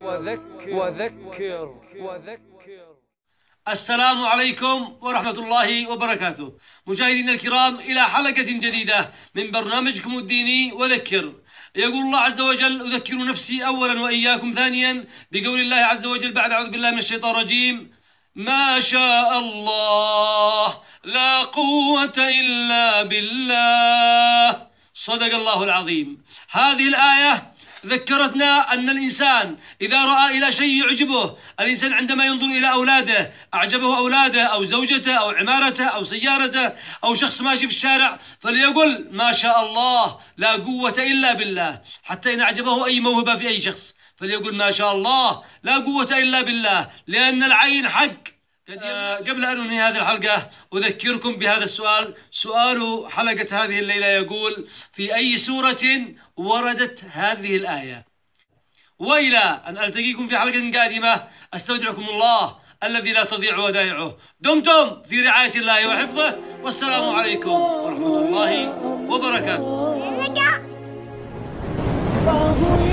وذكر. السلام عليكم ورحمة الله وبركاته. مشاهدينا الكرام، إلى حلقة جديدة من برنامجكم الديني وذكر. يقول الله عز وجل: أذكر نفسي أولا وإياكم ثانيا بقول الله عز وجل بعد أعوذ بالله من الشيطان الرجيم: ما شاء الله لا قوة إلا بالله. صدق الله العظيم. هذه الآية ذكرتنا أن الإنسان إذا رأى إلى شيء يعجبه، الإنسان عندما ينظر إلى أولاده، أعجبه أولاده أو زوجته أو عمارته أو سيارته أو شخص ماشي في الشارع، فليقل ما شاء الله لا قوة إلا بالله. حتى إن أعجبه أي موهبة في أي شخص فليقل ما شاء الله لا قوة إلا بالله، لأن العين حق. قبل أن أنهي هذه الحلقة أذكركم بهذا السؤال. سؤال حلقة هذه الليلة يقول: في أي سورة وردت هذه الآية؟ وإلى أن ألتقيكم في حلقة قادمة أستودعكم الله الذي لا تضيع ودائعه. دمتم في رعاية الله وحفظه، والسلام عليكم ورحمة الله وبركاته.